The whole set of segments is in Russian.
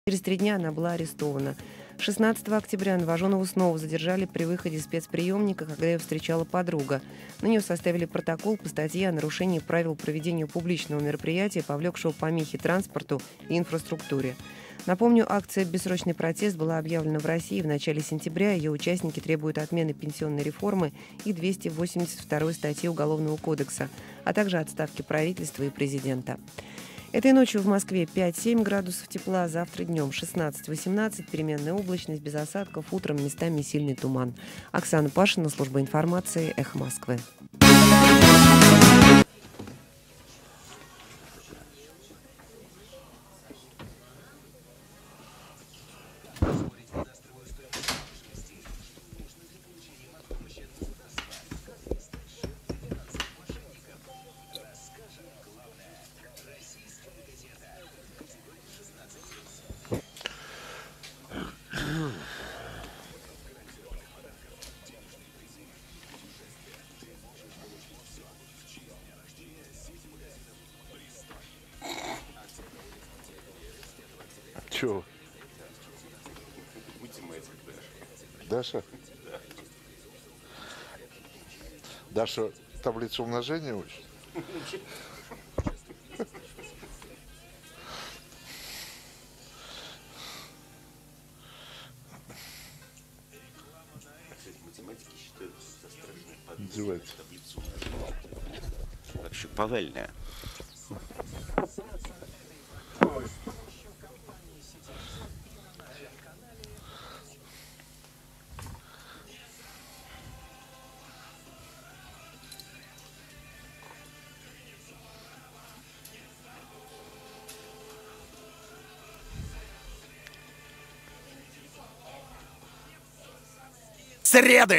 Через 3 дня она была арестована. 16 октября Новоженову снова задержали при выходе спецприемника, когда ее встречала подруга. На нее составили протокол по статье о нарушении правил проведения публичного мероприятия, повлекшего помехи транспорту и инфраструктуре. Напомню, акция «Бессрочный протест» была объявлена в России в начале сентября. Ее участники требуют отмены пенсионной реформы и 282 статьи Уголовного кодекса, а также отставки правительства и президента. Этой ночью в Москве 5-7 градусов тепла, завтра днем 16-18, переменная облачность, без осадков, утром местами сильный туман. Оксана Пашина, служба информации, Эхо Москвы. Чего? Даша? Даша таблицу умножения учит? Математики считают за страшную Издевается. таблицу. Вообще повальная. Среды!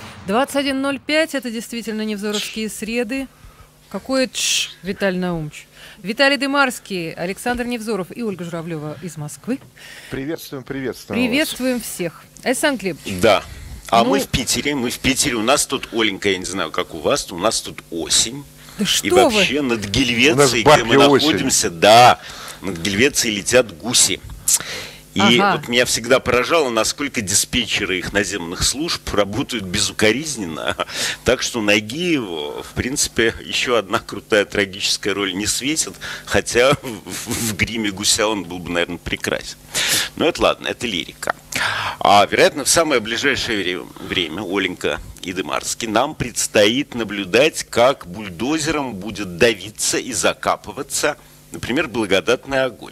21:05, это действительно невзоровские среды. Какое тш, Виталий Наумович. Виталий Дымарский, Александр Невзоров и Ольга Журавлева из Москвы. Приветствуем. Приветствуем всех. Александр Глебович. Да. А мы в Питере. У нас тут, Оленька, я не знаю, как у вас, у нас тут осень. Да что и вообще вы? над Гельвецией, где мы находимся, да, над Гельвецией летят гуси. И вот меня всегда поражало, насколько диспетчеры их наземных служб работают безукоризненно. Так что Нагиеву, в принципе, еще одна крутая трагическая роль не светит. Хотя в гриме гуся он был бы, наверное, прекрасен. Но это ладно, это лирика. А, вероятно, в самое ближайшее время, Оленька и Дымарский, нам предстоит наблюдать, как бульдозером будет давиться и закапываться, например, благодатный огонь.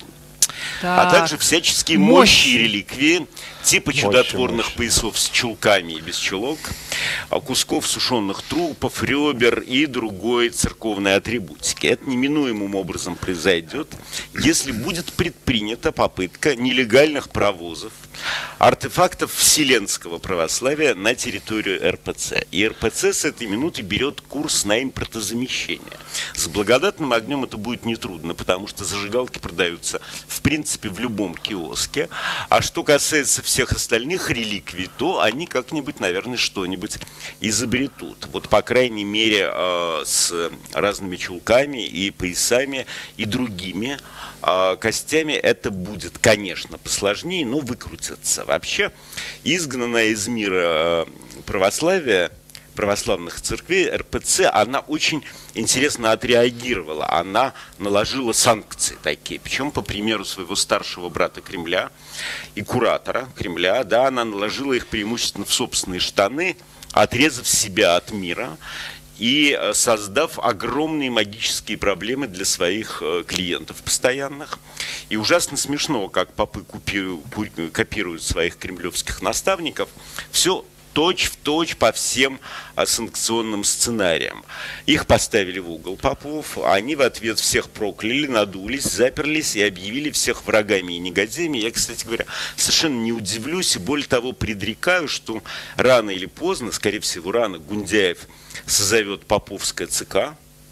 А также всяческие мощи и реликвии, типа чудотворных поясов с чулками и без чулок, кусков сушеных трупов, ребер и другой церковной атрибутики. Это неминуемым образом произойдет, если будет предпринята попытка нелегальных провозов артефактов вселенского православия на территорию РПЦ. И РПЦ с этой минуты берет курс на импортозамещение. С благодатным огнем это будет нетрудно, потому что зажигалки продаются в принципе в любом киоске. А что касается всех остальных реликвий, то они как-нибудь, наверное, что-нибудь изобретут. Вот, по крайней мере, с разными чулками и поясами и другими костями это будет, конечно, посложнее, но выкрутится. Вообще, изгнанная из мира православия, православных церквей, РПЦ, она очень интересно отреагировала. Она наложила санкции такие. Причем, по примеру своего старшего брата Кремля и куратора Кремля, да, она наложила их преимущественно в собственные штаны, отрезав себя от мира и создав огромные магические проблемы для своих клиентов постоянных. И ужасно смешно, как попы копируют своих кремлевских наставников. Все точь-в-точь по всем санкционным сценариям. Их поставили в угол попов, они в ответ всех прокляли, надулись, заперлись и объявили всех врагами и негодяями. Я, кстати говоря, совершенно не удивлюсь и, более того, предрекаю, что рано или поздно, скорее всего, рано, Гундяев созовет поповское ЦК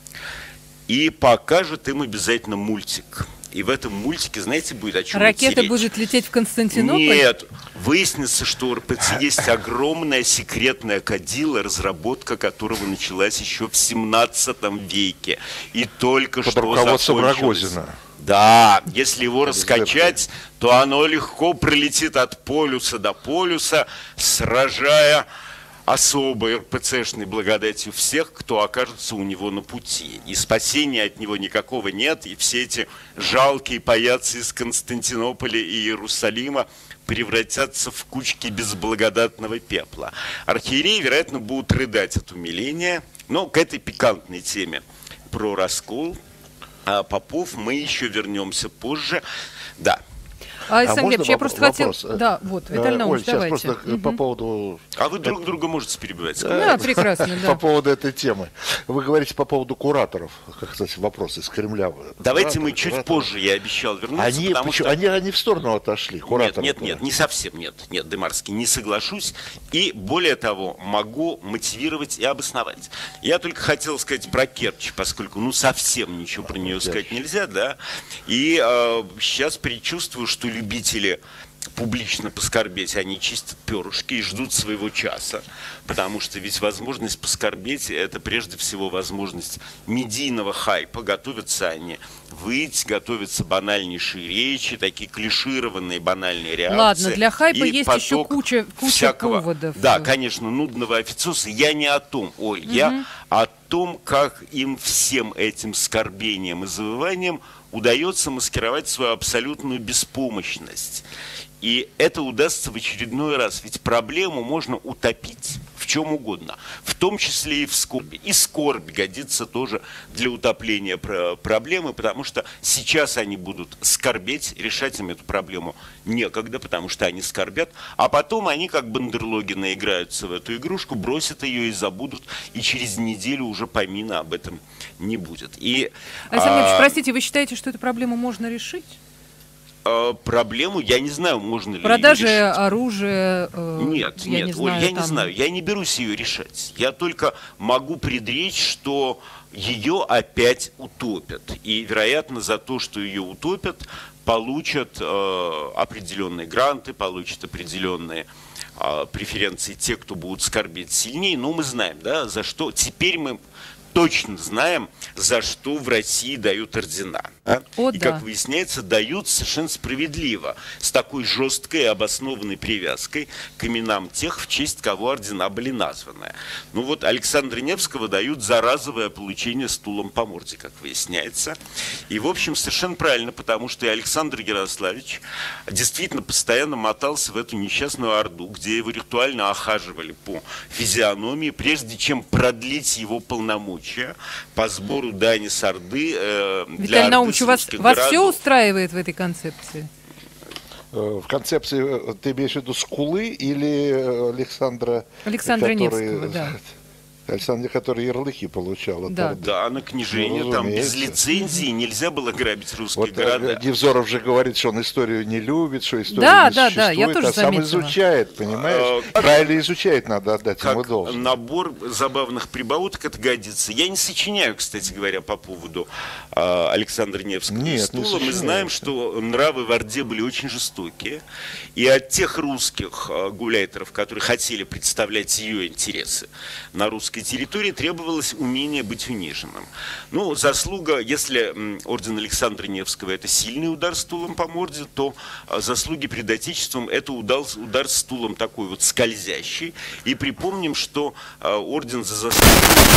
и покажет им обязательно мультик. И в этом мультике, знаете, будет о чем Ракета будет лететь в Константинополь? Нет. Выяснится, что у РПЦ есть огромная секретная кадила, разработка которого началась еще в 17 веке. И только под что руководством закончилась. Рогозина. Да, если его раскачать, то то оно легко пролетит от полюса до полюса, сражая особой РПЦшной благодатью всех, кто окажется у него на пути. И спасения от него никакого нет, и все эти жалкие паяцы из Константинополя и Иерусалима превратятся в кучки безблагодатного пепла. Архиереи, вероятно, будут рыдать от умиления, но к этой пикантной теме про раскол попов мы еще вернемся позже. Да. Александр Глебович, я просто хотел... Да, вот, Виталий Наумович, давайте. Просто по поводу... А вы друг друга можете перебивать? Да, прекрасно, да. По поводу этой темы. Вы говорите по поводу кураторов. Как, кстати, вопрос из Кремля. Давайте мы чуть позже, я обещал вернуться. Они в сторону отошли, кураторы. Нет, не совсем, нет, Дымарский, не соглашусь. И более того, могу мотивировать и обосновать. Я только хотел сказать про Керчь, поскольку, совсем ничего про нее сказать нельзя, да. И сейчас предчувствую, что любители публично поскорбеть, они чистят перышки и ждут своего часа, потому что ведь возможность поскорбеть – это прежде всего возможность медийного хайпа. Готовятся они выйти, готовятся банальнейшие речи, такие клишированные банальные реакции. Ладно, для хайпа есть еще куча поводов. Да, конечно, нудного официоза. Я не о том, я о том, как им всем этим скорбением и завыванием удается маскировать свою абсолютную беспомощность. И это удастся в очередной раз. Ведь проблему можно утопить в чем угодно, в том числе и в скорби. И скорбь годится тоже для утопления проблемы, потому что сейчас они будут скорбеть, решать им эту проблему некогда, потому что они скорбят, а потом они, как бандерлоги, наиграются в эту игрушку, бросят ее и забудут, и через неделю уже помина об этом не будет. Александр Ильич, простите, вы считаете, что эту проблему можно решить? Проблему, я не знаю, можно ли продажи ее решить. Оружия. Нет, Оль, я не знаю, я не берусь ее решать. Я только могу предречь, что ее опять утопят. И, вероятно, за то, что ее утопят, получат определенные гранты, получат определенные преференции те, кто будут скорбеть сильнее. Но мы знаем, да, за что. Теперь мы точно знаем, за что в России дают ордена. И, как выясняется, дают совершенно справедливо, с такой жесткой и обоснованной привязкой к именам тех, в честь кого ордена были названы. Александра Невского дают за разовое получение стулом по морде, как выясняется. И, в общем, совершенно правильно, потому что и Александр Ярославич действительно постоянно мотался в эту несчастную орду, где его ритуально охаживали по физиономии, прежде чем продлить его полномочия по сбору дани с Орды для Виталий Наумович, вас все устраивает в этой концепции? В концепции ты имеешь в виду Скулы или Александра Невского, да. Александр, который ярлыки получал. Да, на книжение там без лицензии нельзя было грабить русские города. Невзоров же говорит, что он историю не любит, что история не существует, да, я тоже сам изучает, понимаешь? Правильно изучает, надо отдать ему должное. Набор забавных прибауток это годится. Я не сочиняю, кстати говоря, по поводу Александра Невского. Нет, стула. Мы знаем, что нравы в Орде были очень жестокие. И от тех русских гауляйтеров, которые хотели представлять ее интересы на русской территории, требовалось умение быть униженным. Заслуга, если орден Александра Невского это сильный удар стулом по морде, то заслуги перед Отечеством это удар стулом такой скользящий. И припомним, что орден за заслуги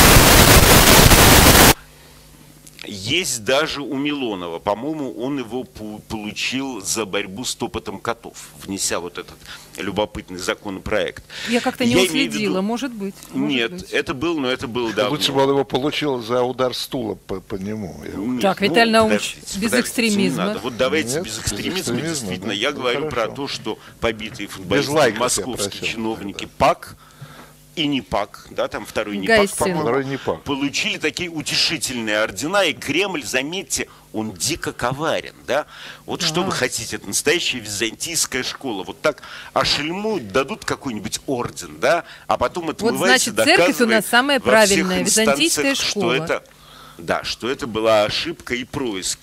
есть даже у Милонова. По-моему, он его получил за борьбу с топотом котов, внеся этот любопытный законопроект. Я как-то не уследила, может быть. Нет, это было давно. Лучше бы он его получил за удар стула по нему. Так, Виталий Наумович, без экстремизма. Давайте без экстремизма. Действительно, я говорю про то, что побитые футболисты, московские чиновники ПАК и не ПАК, да, там второй не ПАК, по-моему, получили такие утешительные ордена, и Кремль, заметьте, он дико коварен, да. Что вы хотите, это настоящая византийская школа. Так ошельмуют, дадут какой-нибудь орден, да, а потом отмывается, доказывает церковь у нас самая правильная, византийская школа. Что это была ошибка и происки.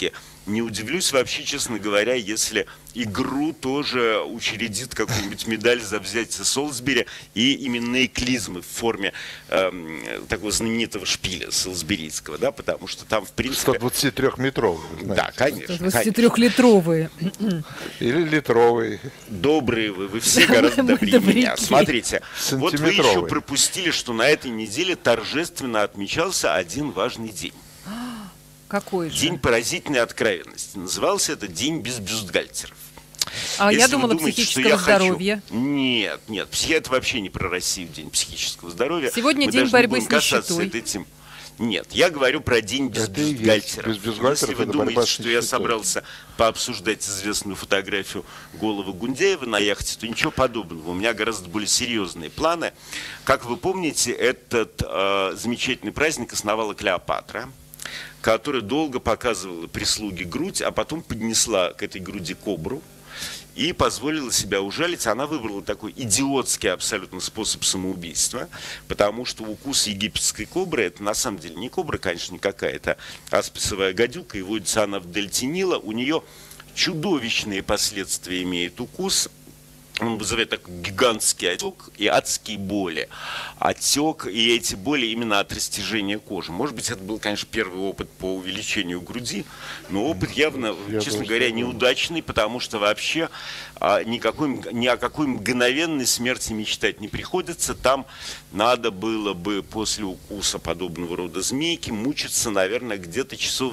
не удивлюсь вообще, честно говоря, если игру тоже учредит какую-нибудь медаль за взятие Солсбери и именные клизмы в форме такого знаменитого шпиля солсберийского, да, потому что там, в принципе... 123-метровый. Да, конечно. 123-литровые. Или литровый. Добрые вы все гораздо добрее меня. Смотрите, вот вы еще пропустили, что на этой неделе торжественно отмечался один важный день. Какой же? День поразительной откровенности. Назывался это День без бюстгальтеров. А я думала, психического здоровья. Нет, это вообще не про Россию, День психического здоровья. Сегодня день борьбы с нищетой. Нет, я говорю про день без бюстгальтеров. Если вы думаете, что я собрался пообсуждать известную фотографию головы Гундяева на яхте, то ничего подобного. У меня гораздо более серьезные планы. Как вы помните, этот замечательный праздник основала Клеопатра, которая долго показывала прислуге грудь, а потом поднесла к этой груди кобру и позволила себя ужалить. Она выбрала такой идиотский абсолютно способ самоубийства, потому что укус египетской кобры, это на самом деле не кобра, конечно, никакая, это асписовая гадюка, и водится она в дельте Нила. У нее чудовищные последствия имеет укус. Он вызывает такой гигантский отек и адские боли. Отек и эти боли именно от растяжения кожи. Может быть, это был, конечно, первый опыт по увеличению груди, но опыт явно, честно говоря, неудачный, потому что вообще ни о какой мгновенной смерти мечтать не приходится. Там надо было бы после укуса подобного рода змейки мучиться, наверное, где-то часов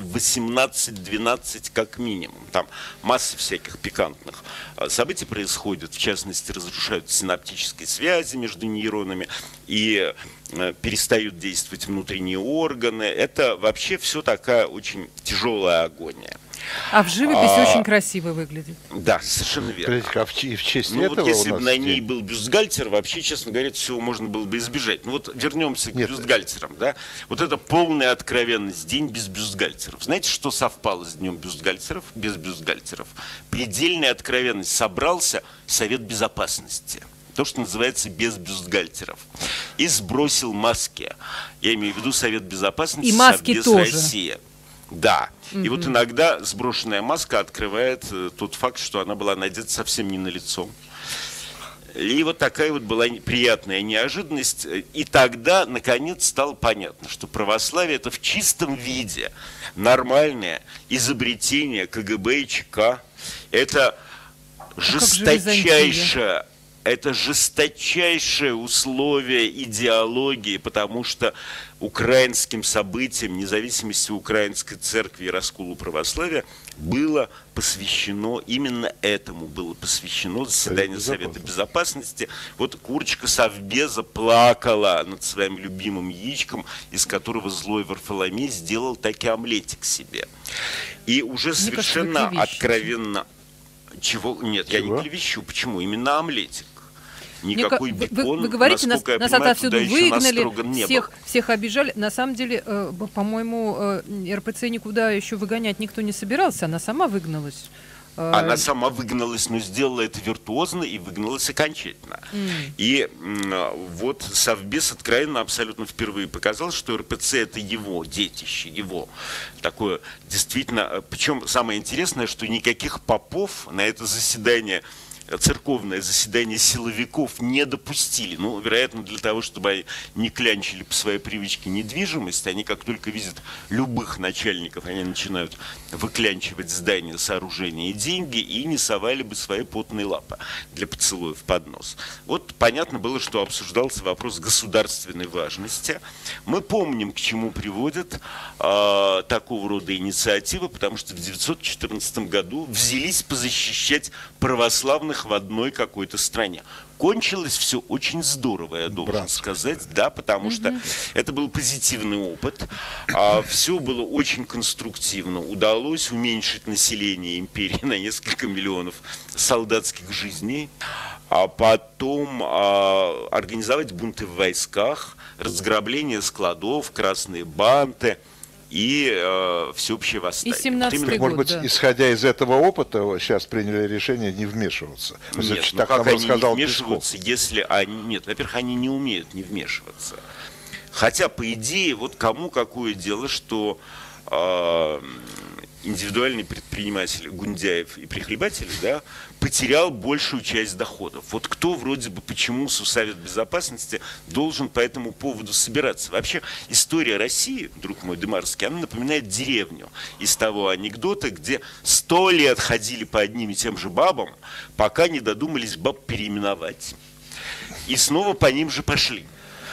18-12 как минимум. Там масса всяких пикантных событий происходит, в частности, разрушаются синаптические связи между нейронами и перестают действовать внутренние органы. Это вообще все такая очень тяжелая агония. А в живописи очень красиво выглядит. Да, совершенно верно. А в честь ну, этого вот если у бы нас на ней был бюстгальтер, вообще, честно говоря, всего можно было бы избежать. Ну вот вернемся к бюстгальтерам. Да? Вот это полная откровенность, день без бюстгальтеров. Знаете, что совпало с днем бюстгальтеров, без бюстгальтеров? Предельная откровенность. Собрался Совет Безопасности. То, что называется без бюстгальтеров. И сбросил маски. Я имею в виду Совет Безопасности, и маски Совбез тоже. Россия. Да. И вот иногда сброшенная маска открывает тот факт, что она была надета совсем не на лицо. И вот такая вот была приятная неожиданность. И тогда, наконец, стало понятно, что православие – это в чистом виде нормальное изобретение КГБ и ЧК. Это жесточайшее... Это жесточайшее условие идеологии, потому что украинским событиям, независимости украинской церкви и расколу православия было посвящено, именно этому было посвящено заседание Совета Безопасности. Вот курочка Совбеза плакала над своим любимым яичком, из которого злой Варфоломей сделал таки омлетик себе. И уже совершенно откровенно... Чего? Нет, я не клевещу. Почему? Именно омлетик. Никакой бекон, вы говорите, нас отовсюду выгнали, всех обижали. На самом деле, по-моему, РПЦ никуда еще выгонять никто не собирался, она сама выгналась. Она сама выгналась, но сделала это виртуозно и выгналась окончательно. И вот Совбез откровенно абсолютно впервые показал, что РПЦ это его детище, его такое действительно. Причем самое интересное, что никаких попов на это заседание, церковное заседание силовиков не допустили. Ну, вероятно, для того, чтобы они не клянчили по своей привычке недвижимость, они как только видят любых начальников, они начинают выклянчивать здания, сооружения и деньги, и не совали бы свои потные лапы для поцелуев под нос. Вот понятно было, что обсуждался вопрос государственной важности. Мы помним, к чему приводят такого рода инициативы, потому что в 1914 году взялись позащищать православных в одной какой-то стране. Кончилось все очень здорово, я должен сказать, да, потому что это был позитивный опыт, все было очень конструктивно, удалось уменьшить население империи на несколько миллионов солдатских жизней, а потом организовать бунты в войсках, разграбление складов, красные банты и всеобщее восстание. И 17-й год, может быть, исходя из этого опыта, сейчас приняли решение не вмешиваться. Нет, ну как они не вмешиваются, если они... Нет, во-первых, они не умеют не вмешиваться. Хотя, по идее, вот кому какое дело, что индивидуальный предприниматель Гундяев и Прихлебатель, да, потерял большую часть доходов. Вот кто вроде бы, почему Совет Безопасности должен по этому поводу собираться? Вообще история России, друг мой Дымарский, она напоминает деревню из того анекдота, где 100 лет ходили по одним и тем же бабам, пока не додумались баб переименовать. И снова по ним же пошли.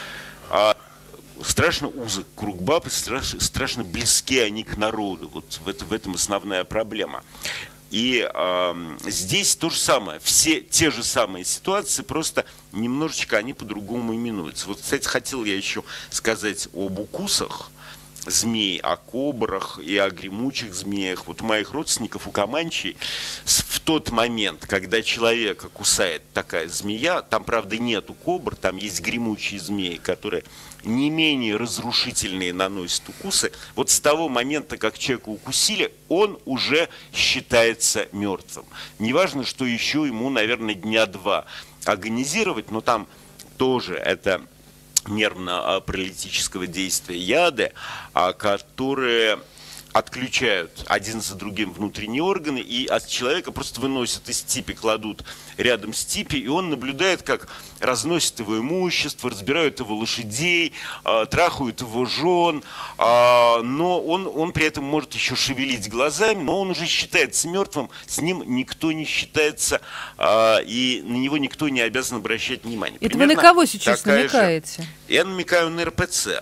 Страшно узок круг баб, и страшно близки они к народу. Вот в этом основная проблема. И здесь то же самое. Все те же самые ситуации, просто немножечко они по-другому именуются. Вот, кстати, хотел я еще сказать об укусах змей, о кобрах и о гремучих змеях. Вот у моих родственников, у Каманчей, в тот момент, когда человека кусает такая змея, там, правда, нету кобр, там есть гремучие змеи, которые не менее разрушительные наносят укусы. Вот с того момента, как человека укусили, он уже считается мертвым. Неважно, что еще ему, наверное, дня 2 агонизировать, но там тоже это нервно-паралитического действия яды, которые отключают один за другим внутренние органы, и от человека просто выносят из типи, кладут рядом с типи, и он наблюдает, как разносят его имущество, разбирают его лошадей, трахают его жен, но он при этом может еще шевелить глазами, но он уже считается мертвым, с ним никто не считается, и на него никто не обязан обращать внимание. Это вы на кого сейчас намекаете? Я намекаю на РПЦ.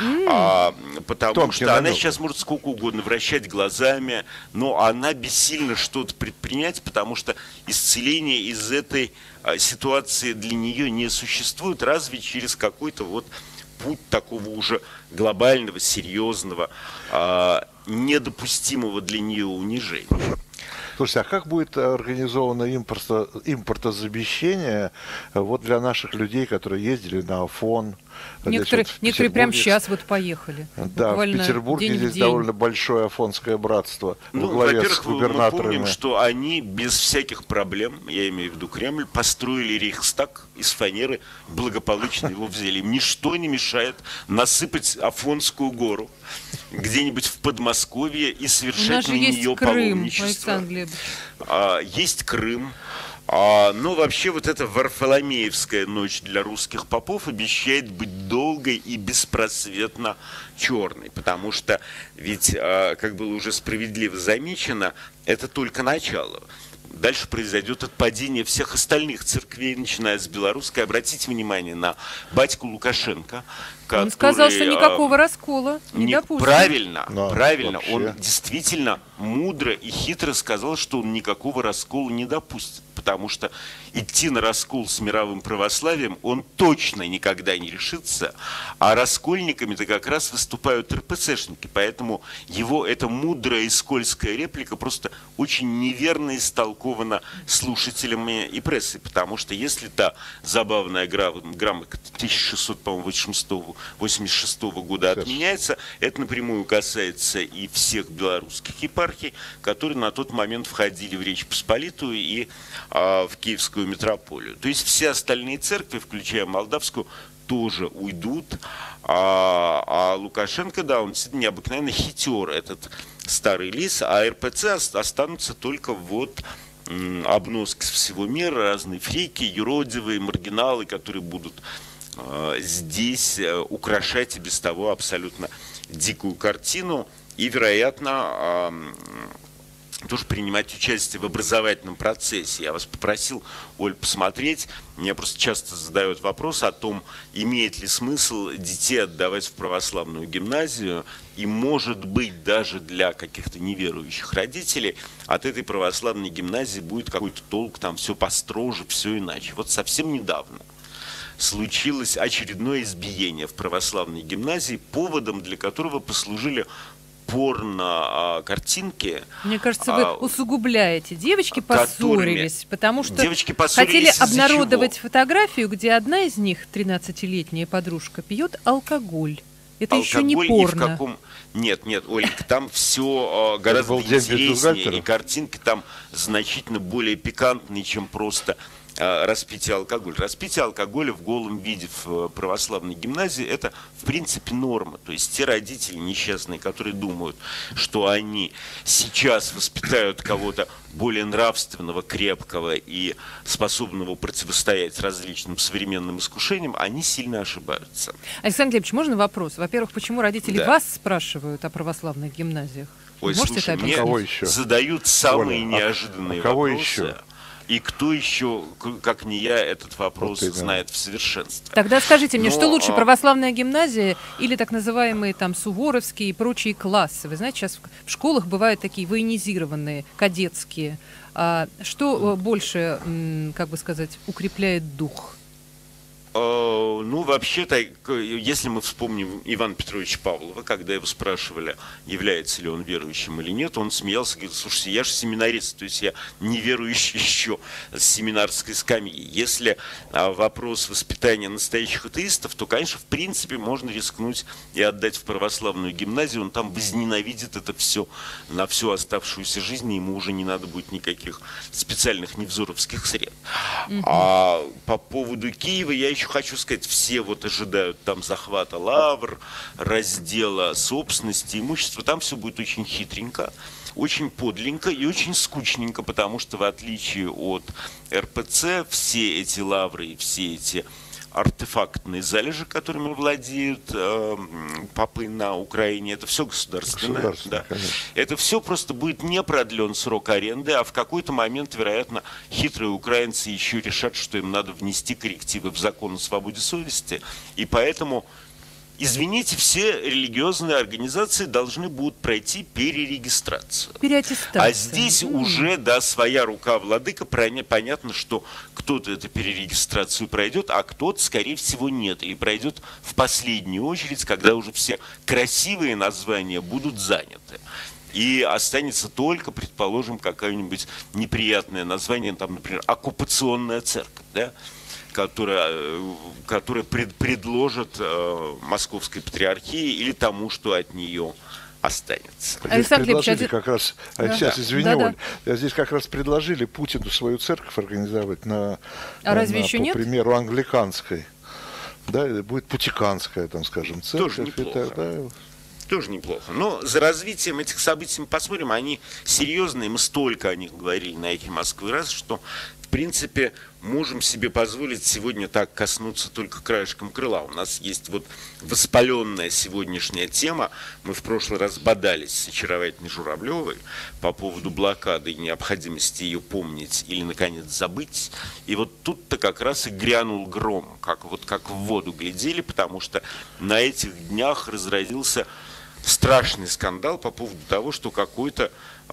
Потому что она сейчас может сколько угодно вращать глазами, но она бессильна что-то предпринять, потому что исцеление из этой ситуации для нее не существует, разве через какой-то вот путь такого уже глобального, серьезного, недопустимого для нее унижения. Слушайте, а как будет организовано импортозамещение вот для наших людей, которые ездили на Афон? Некоторые прямо сейчас вот поехали. Да, в Петербурге здесь довольно большое афонское братство во главе с губернаторами. Мы помним, что они без всяких проблем, я имею в виду Кремль, построили Рейхстаг из фанеры, благополучно его взяли. Им ничто не мешает насыпать Афонскую гору где-нибудь в Подмосковье и совершать на нее паломничество. Есть Крым. Но вообще вот эта Варфоломеевская ночь для русских попов обещает быть долгой и беспросветно черной, потому что ведь, как было уже справедливо замечено, это только начало. Дальше произойдет отпадение всех остальных церквей, начиная с белорусской. Обратите внимание на батьку Лукашенко. Он сказал, что никакого раскола не допустит. Правильно. Вообще. Он действительно мудро и хитро сказал, что он никакого раскола не допустит. Потому что идти на раскол с мировым православием он точно никогда не решится, а раскольниками-то как раз выступают РПЦшники, поэтому его эта мудрая и скользкая реплика просто очень неверно истолкована слушателями и прессой, потому что если та забавная грамота 1686 года отменяется, это напрямую касается и всех белорусских епархий, которые на тот момент входили в Речь Посполитую и в Киевскую митрополию. То есть все остальные церкви, включая молдавскую, тоже уйдут. А Лукашенко, да, он действительно необыкновенно хитер, этот старый лис, а РПЦ останутся только вот обноски с всего мира, разные фрики, юродивые, маргиналы, которые будут здесь украшать и без того абсолютно дикую картину. И, вероятно, тоже принимать участие в образовательном процессе. Я вас попросил, Оль, посмотреть. Меня просто часто задают вопрос о том, имеет ли смысл детей отдавать в православную гимназию. И, может быть, даже для каких-то неверующих родителей от этой православной гимназии будет какой-то толк, там все построже, все иначе. Вот совсем недавно случилось очередное избиение в православной гимназии, поводом для которого послужили порно-картинки. Мне кажется, вы усугубляете. Девочки поссорились, потому что хотели обнародовать фотографию, где одна из них, 13-летняя подружка, пьет алкоголь. Это еще не порно. Нет, Оленька, там все гораздо интереснее, и картинки там значительно более пикантные, чем просто распитие алкоголя. Распитие алкоголя в голом виде в православной гимназии – это, в принципе, норма. То есть те родители несчастные, которые думают, что они сейчас воспитают кого-то более нравственного, крепкого и способного противостоять различным современным искушениям, они сильно ошибаются. Александр Глебович, можно вопрос? Во-первых, почему родители вас спрашивают о православных гимназиях? Ой, слушай, мне задают самые неожиданные вопросы. Еще? И кто еще, как не я, этот вопрос знает в совершенстве. Тогда скажите мне, что лучше, православная гимназия или так называемые там суворовские и прочие классы? Вы знаете, сейчас в школах бывают такие военизированные, кадетские. Что больше, как бы сказать, укрепляет дух? Ну, вообще-то, если мы вспомним Ивана Петровича Павлова, когда его спрашивали, является ли он верующим или нет, он смеялся и говорит: слушайте, я же семинарист, то есть я неверующий еще с семинарской скамьи. Если вопрос воспитания настоящих атеистов, то, конечно, в принципе, можно рискнуть и отдать в православную гимназию, он там возненавидит это все на всю оставшуюся жизнь, и ему уже не надо будет никаких специальных невзоровских средств. А по поводу Киева я еще хочу сказать, все вот ожидают там захвата лавр, раздела собственности, имущества. Там все будет очень хитренько, очень подленько и очень скучненько, потому что в отличие от РПЦ все эти лавры и все эти артефактные залежи, которыми владеют попы на Украине, это все государственное. Да. Это все просто будет не продлен срок аренды, а в какой-то момент, вероятно, хитрые украинцы еще решат, что им надо внести коррективы в закон о свободе совести, и поэтому... Извините, все религиозные организации должны будут пройти перерегистрацию. Переаттестацию. А здесь уже, да, своя рука владыка. Понятно, что кто-то эту перерегистрацию пройдет, а кто-то, скорее всего, нет. И пройдет в последнюю очередь, когда уже все красивые названия будут заняты. И останется только, предположим, какое-нибудь неприятное название, там, например, оккупационная церковь, да? которая предложит Московской Патриархии или тому, что от нее останется. Предложили как раз, сейчас, извини, Оль, здесь как раз предложили Путину свою церковь организовать по примеру англиканской. Да, будет путиканская, там, скажем, церковь. Тоже неплохо. Тоже неплохо. Но за развитием этих событий мы посмотрим. Они серьезные, мы столько о них говорили на «Эхе Москвы» раз, что в принципе, можем себе позволить сегодня так коснуться только краешком крыла. У нас есть вот воспаленная сегодняшняя тема. Мы в прошлый раз бодались с очаровательной Журавлевой по поводу блокады и необходимости ее помнить или, наконец, забыть. И вот тут-то как раз и грянул гром, как в воду глядели, потому что на этих днях разразился страшный скандал по поводу того, что какой-то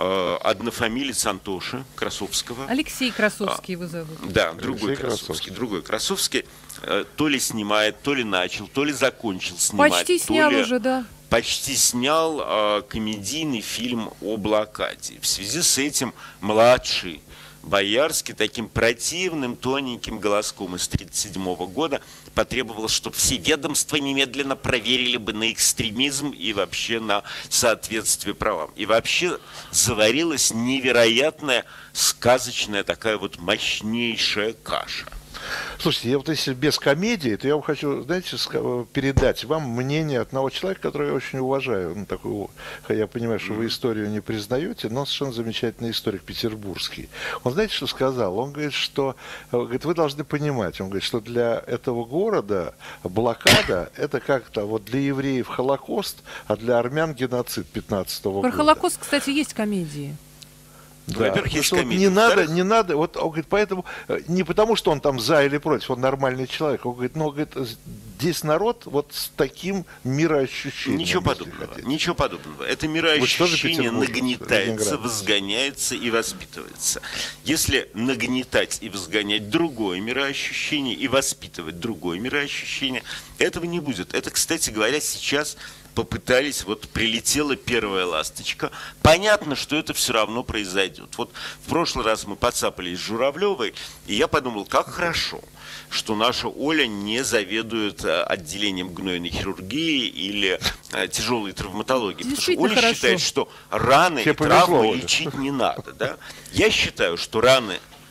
однофамилец Антоши Красовского. Алексей Красовский его зовут. Да, другой Красовский. То ли снимает, то ли начал, то ли закончил снимать. Почти снял уже, да. Почти снял комедийный фильм о блокаде. В связи с этим младший Боярский таким противным, тоненьким голоском из 1937 года потребовал, чтобы все ведомства немедленно проверили бы на экстремизм и вообще на соответствие правам. И вообще заварилась невероятная, сказочная такая вот мощнейшая каша. Слушайте, я вот если без комедии, то я вам хочу, знаете, передать вам мнение одного человека, которого я очень уважаю. Ну, такой, я понимаю, что вы историю не признаете, но он совершенно замечательный историк петербургский. Он, знаете, что сказал? Он говорит, что вы должны понимать, он говорит, что для этого города блокада это как-то вот для евреев Холокост, а для армян геноцид 15-го года. Про Холокост, кстати, есть комедии. Да. Во-первых, есть комедия. Не надо, вот он говорит, поэтому, не потому, что он там за или против, он нормальный человек, он говорит, но говорит, здесь народ вот с таким мироощущением. Ничего подобного. Это мироощущение нагнетается, возгоняется и воспитывается. Если нагнетать и возгонять другое мироощущение и воспитывать другое мироощущение, этого не будет. Это, кстати говоря, сейчас попытались, вот прилетела первая ласточка. Понятно, что это все равно произойдет. Вот в прошлый раз мы подцапались с Журавлевой, и я подумал, как хорошо, что наша Оля не заведует отделением гнойной хирургии или тяжелой травматологии. Потому что Оля считает, что раны и травмы лечить не надо. Да? Я считаю, что раны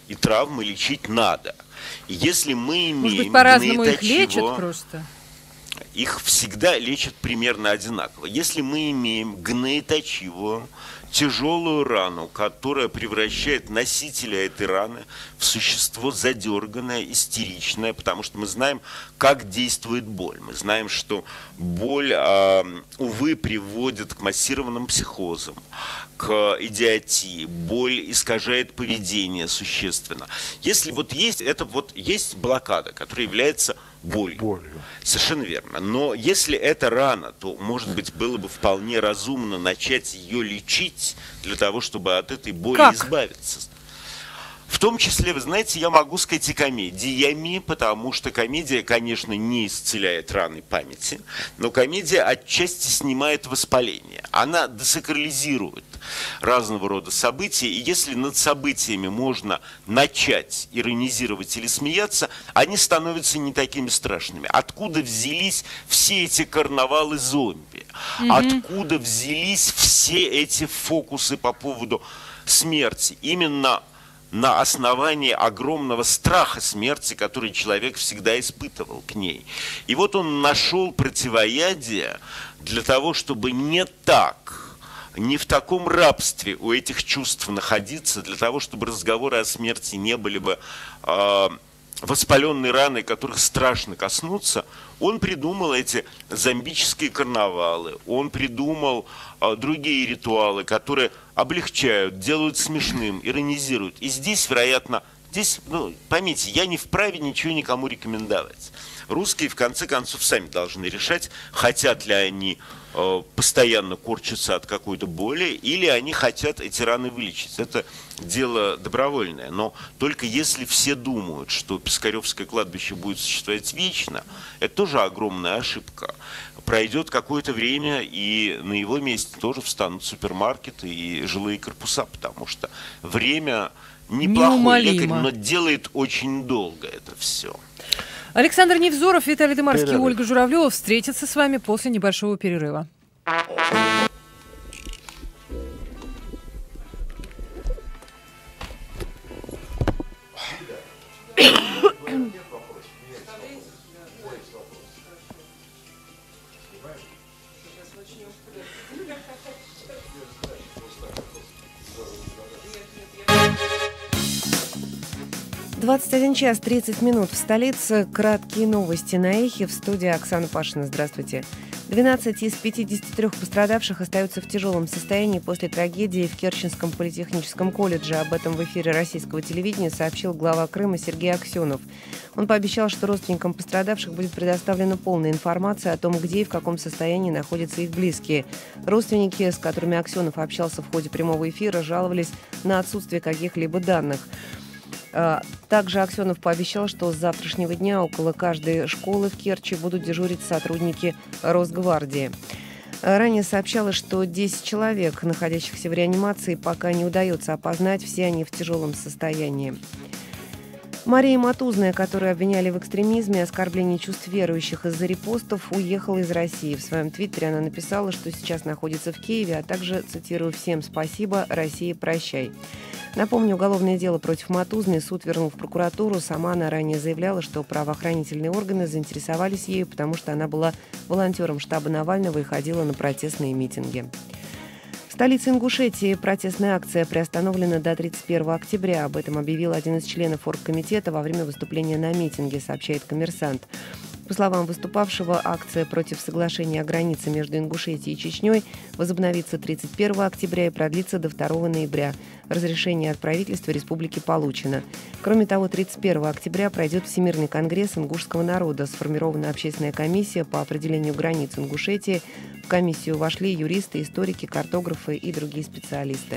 и травмы лечить надо. И если мы имеем... Может быть, по-разному их лечат просто? Их всегда лечат примерно одинаково. Если мы имеем гноеточивую, тяжелую рану, которая превращает носителя этой раны в существо задерганное, истеричное, потому что мы знаем, как действует боль. Мы знаем, что боль, увы, приводит к массированным психозам, к идиотии. Боль искажает поведение существенно. Если вот есть, это вот есть блокада, которая является болью. Совершенно верно. Но если это рана, то, может быть, было бы вполне разумно начать ее лечить для того, чтобы от этой боли избавиться. В том числе, вы знаете, я могу сказать и комедиями, потому что комедия, конечно, не исцеляет раны памяти, но комедия отчасти снимает воспаление. Она десакрализирует разного рода события, и если над событиями можно начать иронизировать или смеяться, они становятся не такими страшными. Откуда взялись все эти карнавалы зомби? Откуда взялись все эти фокусы по поводу смерти? Именно на основании огромного страха смерти, который человек всегда испытывал к ней. И вот он нашел противоядие для того, чтобы не в таком рабстве у этих чувств находиться, для того, чтобы разговоры о смерти не были бы воспаленные раны, которых страшно коснуться. Он придумал эти зомбические карнавалы, он придумал другие ритуалы, которые облегчают, делают смешным, иронизируют. И здесь, вероятно, поймите, я не вправе ничего никому рекомендовать. Русские, в конце концов, сами должны решать, хотят ли они постоянно корчатся от какой-то боли, или они хотят эти раны вылечить. Это дело добровольное. Но только если все думают, что Пискаревское кладбище будет существовать вечно, это тоже огромная ошибка. Пройдет какое-то время, и на его месте тоже встанут супермаркеты и жилые корпуса, потому что время неплохой лекарь, но делает очень долго это все. Александр Невзоров, Виталий Дымарский и Ольга Журавлева встретятся с вами после небольшого перерыва. час 30 минут в столице. Краткие новости на Эхе. В студии Оксана Пашина. Здравствуйте. 12 из 53 пострадавших остаются в тяжелом состоянии после трагедии в Керченском политехническом колледже. Об этом в эфире российского телевидения сообщил глава Крыма Сергей Аксенов. Он пообещал, что родственникам пострадавших будет предоставлена полная информация о том, где и в каком состоянии находятся их близкие. Родственники, с которыми Аксенов общался в ходе прямого эфира, жаловались на отсутствие каких-либо данных. Также Аксенов пообещал, что с завтрашнего дня около каждой школы в Керчи будут дежурить сотрудники Росгвардии. Ранее сообщалось, что 10 человек, находящихся в реанимации, пока не удается опознать, все они в тяжелом состоянии. Мария Матузная, которую обвиняли в экстремизме и оскорблении чувств верующих из-за репостов, уехала из России. В своем твиттере она написала, что сейчас находится в Киеве, а также, цитирую, «Всем спасибо, Россия, прощай». Напомню, уголовное дело против Матузной суд вернул в прокуратуру. Сама она ранее заявляла, что правоохранительные органы заинтересовались ею, потому что она была волонтером штаба Навального и ходила на протестные митинги. В столице Ингушетии протестная акция приостановлена до 31 октября. Об этом объявил один из членов оргкомитета во время выступления на митинге, сообщает «Коммерсант». По словам выступавшего, акция против соглашения о границе между Ингушетией и Чечней возобновится 31 октября и продлится до 2 ноября. Разрешение от правительства республики получено. Кроме того, 31 октября пройдет Всемирный конгресс ингушского народа. Сформирована общественная комиссия по определению границ Ингушетии. В комиссию вошли юристы, историки, картографы и другие специалисты.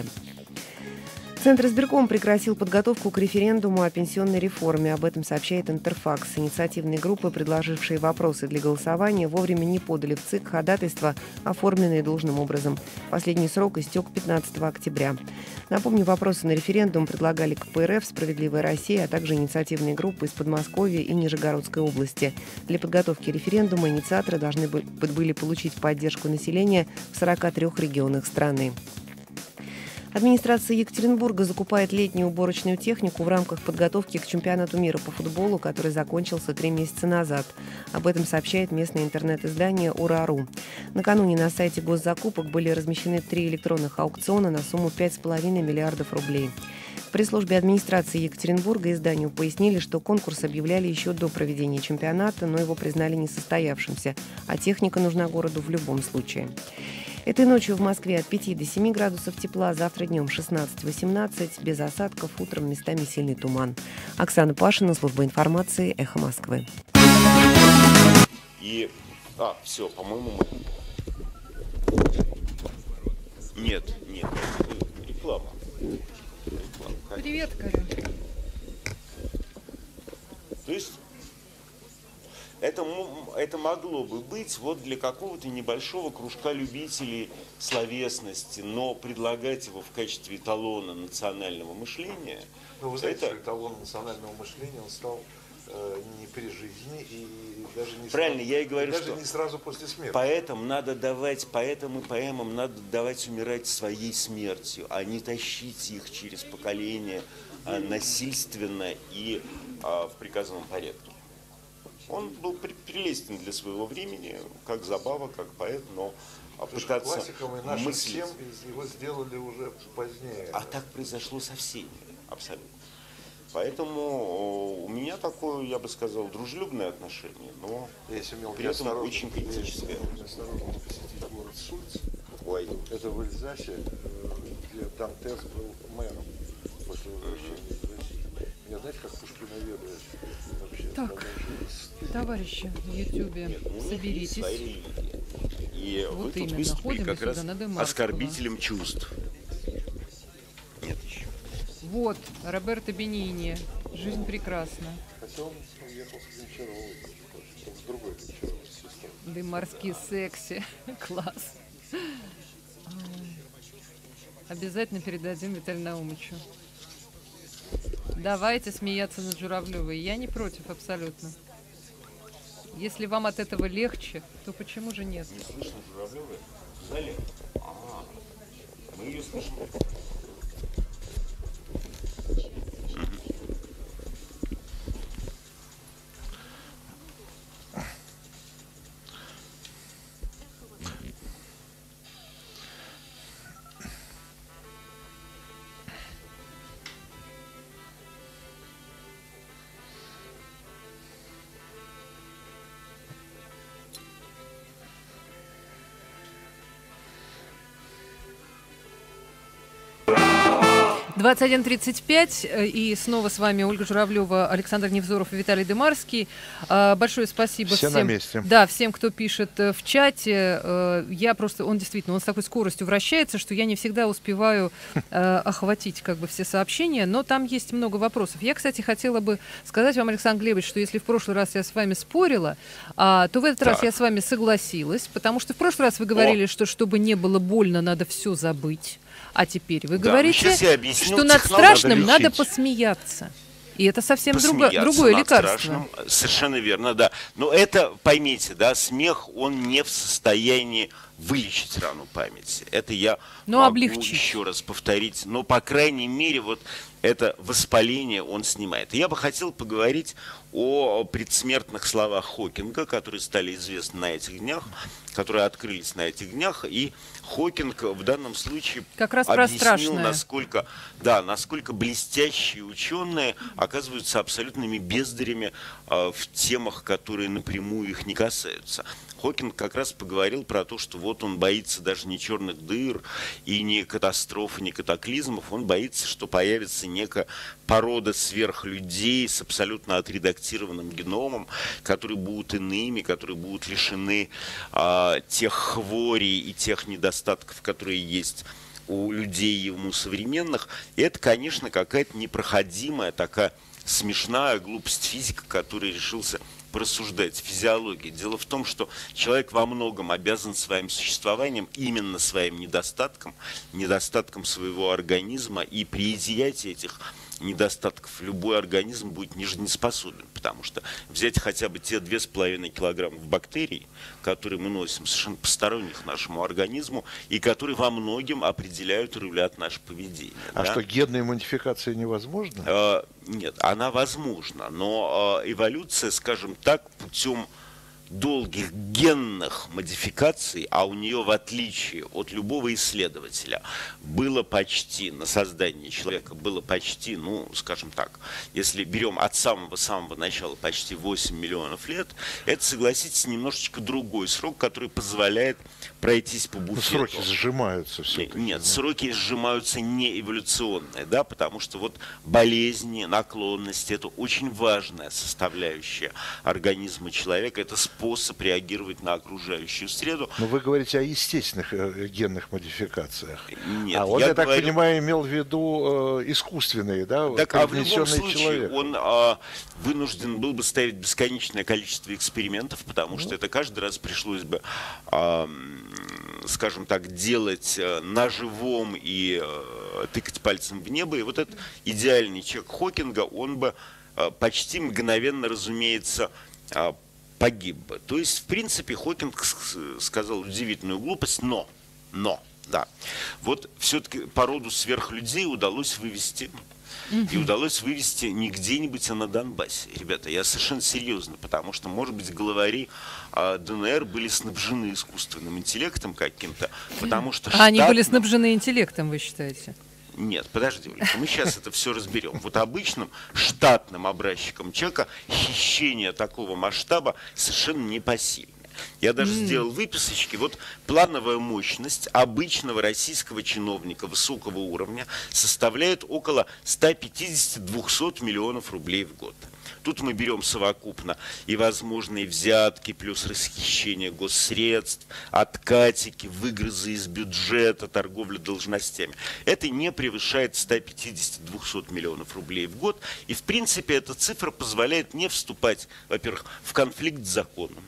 Центр избирком прекратил подготовку к референдуму о пенсионной реформе. Об этом сообщает Интерфакс. Инициативные группы, предложившие вопросы для голосования, вовремя не подали в ЦИК ходатайства, оформленные должным образом. Последний срок истек 15 октября. Напомню, вопросы на референдум предлагали КПРФ, «Справедливая Россия», а также инициативные группы из Подмосковья и Нижегородской области. Для подготовки референдума инициаторы должны были получить поддержку населения в 43 регионах страны. Администрация Екатеринбурга закупает летнюю уборочную технику в рамках подготовки к чемпионату мира по футболу, который закончился 3 месяца назад. Об этом сообщает местное интернет-издание «Ура.ру». Накануне на сайте госзакупок были размещены 3 электронных аукциона на сумму 5,5 миллиардов рублей. В пресс-службе администрации Екатеринбурга изданию пояснили, что конкурс объявляли еще до проведения чемпионата, но его признали несостоявшимся, а техника нужна городу в любом случае. Этой ночью в Москве от 5 до 7 градусов тепла, завтра днем 16-18, без осадков, утром местами сильный туман. Оксана Пашина, служба информации, «Эхо Москвы». Все, по-моему, Нет, реклама. Привет, Карин. То есть это могло бы быть вот для какого-то небольшого кружка любителей словесности, но предлагать его в качестве эталона национального мышления... Ну, вы знаете, что эталон национального мышления он стал не при жизни и даже не правильно, сразу, я и говорю, даже что не сразу после смерти. Поэтам и поэмам надо давать умирать своей смертью, а не тащить их через поколение насильственно и в приказанном порядке. Он был прелестен для своего времени, как забава, как поэт, но пытаться классиком и нашим мыслить. всем его сделали уже позднее. А так произошло со всеми, абсолютно. Поэтому у меня такое, я бы сказал, дружелюбное отношение, но при этом очень критическое. Я осторожно посетить город Сульц. Ой. Это в Эльзасе, где Дантес был мэром после возвращения из России. Меня, знаете, как Пушкина ведает вообще? Так, товарищи в Ютьюбе, соберитесь. И вот вы тут именно, выступили как раз Демарского. оскорбителем чувств. Нет еще. Вот, Роберто Бенини. «Жизнь прекрасна». Хотя он уехал с Гончаровой, с другой Гончаровой сестрой. Демарский секси. Класс. Обязательно передадим Виталию Наумовичу. Давайте смеяться над Журавлевой. Я не против абсолютно. Если вам от этого легче, то почему же нет? Не слышно Журавлевой? В зале? Мы ее слышим. — 21:35, и снова с вами Ольга Журавлева, Александр Невзоров и Виталий Демарский. Большое спасибо всем, на месте. Да, всем, кто пишет в чате. Он действительно, с такой скоростью вращается, что я не всегда успеваю охватить все сообщения, но там есть много вопросов. Я, кстати, хотела бы сказать вам, Александр Глебович, что если в прошлый раз я с вами спорила, то в этот раз я с вами согласилась, потому что в прошлый раз вы говорили, что чтобы не было больно, надо все забыть. А теперь вы говорите, что над страшным надо посмеяться. И это совсем другое лекарство. Страшным, совершенно верно, да. Но это, поймите, да, смех, он не в состоянии вылечить рану памяти. Это я могу еще раз повторить. Но, по крайней мере, вот это воспаление он снимает. И я бы хотел поговорить о предсмертных словах Хокинга, которые стали известны на этих днях, которые открылись на этих днях. И Хокинг в данном случае как раз объяснил, насколько блестящие ученые оказываются абсолютными бездарями в темах, которые напрямую их не касаются. Хокинг как раз поговорил про то, что вот он боится даже не черных дыр и не катастроф, не катаклизмов, он боится, что появится некая порода сверхлюдей с абсолютно отредактированным геномом, которые будут иными, которые будут лишены тех хворей и тех недостатков, которые есть у людей ему современных. И это, конечно, какая-то непроходимая такая смешная глупость физика, который решился порассуждать физиологии. Дело в том, что человек во многом обязан своим существованием именно своим недостатком своего организма, и при изъятии этих недостатков любой организм будет нежизнеспособен, потому что взять хотя бы те 2,5 килограммов бактерий, которые мы носим, совершенно посторонних нашему организму, и которые во многом определяют и рулят наше поведение. А что, генная модификация невозможна? Нет, она возможна, но эволюция, скажем так, путем долгих генных модификаций, а у нее, в отличие от любого исследователя, было почти, на создание человека было почти, ну, скажем так, если берем от самого-самого начала почти 8 миллионов лет, это, согласитесь, немножечко другой срок, который позволяет пройтись по буфету. Сроки сжимаются все-таки. Нет, сроки сжимаются не эволюционные, да, потому что вот болезни, наклонности – это очень важная составляющая организма человека, это способ реагировать на окружающую среду. Но вы говорите о естественных генных модификациях. Нет, я так понимаю, имел в виду искусственные, да? Так, а в любом случае он вынужден был бы ставить бесконечное количество экспериментов, потому что это каждый раз пришлось бы, скажем так, делать на живом и тыкать пальцем в небо. И вот этот идеальный чек Хокинга, он бы почти мгновенно, разумеется, погиб бы. То есть, в принципе, Хокинг сказал удивительную глупость, но, да, вот все-таки породу сверхлюдей удалось вывести. И удалось вывести не где-нибудь, а на Донбассе. Ребята, я совершенно серьезно, потому что, может быть, главари ДНР были снабжены искусственным интеллектом каким-то, потому что они были снабжены интеллектом, вы считаете? Нет, подожди, Олечка, мы сейчас это все разберем. Вот обычным штатным образчиком человека хищение такого масштаба совершенно непосильно. Я даже сделал выписочки. Вот плановая мощность обычного российского чиновника высокого уровня составляет около 150-200 миллионов рублей в год. Тут мы берем совокупно и возможные взятки, плюс расхищение госсредств, откатики, выгрызы из бюджета, торговля должностями. Это не превышает 150-200 миллионов рублей в год. И, в принципе, эта цифра позволяет не вступать, во-первых, в конфликт с законом.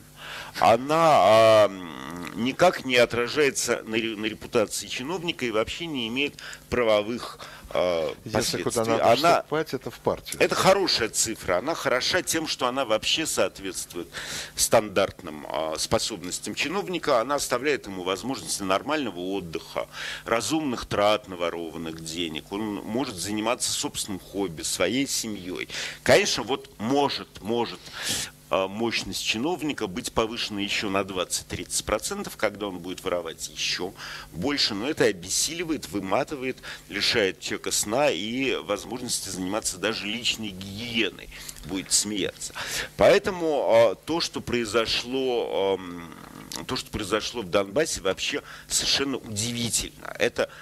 Она никак не отражается на репутации чиновника и вообще не имеет правовых последствий. Куда надо вступать, это в партию. Это хорошая цифра. Она хороша тем, что она вообще соответствует стандартным способностям чиновника. Она оставляет ему возможности нормального отдыха, разумных трат наворованных денег. Он может заниматься собственным хобби, своей семьей. Конечно, вот может мощность чиновника быть повышена еще на 20-30%, когда он будет воровать еще больше, но это обессиливает, выматывает, лишает человека сна и возможности заниматься даже личной гигиеной, будет смеяться. Поэтому то, что произошло в Донбассе, вообще совершенно удивительно. Это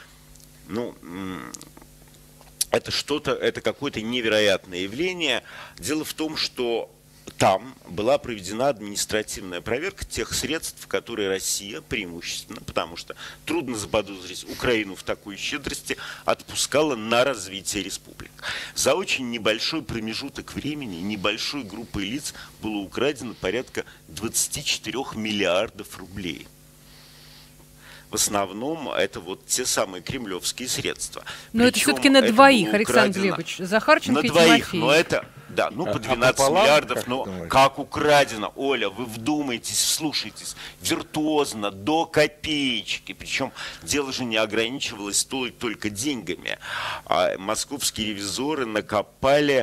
какое-то невероятное явление. Дело в том, что там была проведена административная проверка тех средств, которые Россия преимущественно, потому что трудно заподозрить Украину в такой щедрости, отпускала на развитие республик. За очень небольшой промежуток времени небольшой группой лиц было украдено порядка 24 миллиардов рублей. В основном это вот те самые кремлевские средства. Но это все-таки на двоих, Александр Глебович. Захарченко и Тимофеев. На двоих, но это... Да, по 12 миллиардов, но как украдено, Оля, вы вдумайтесь, вслушайтесь, виртуозно, до копеечки. Причем дело же не ограничивалось только деньгами. Московские ревизоры накопали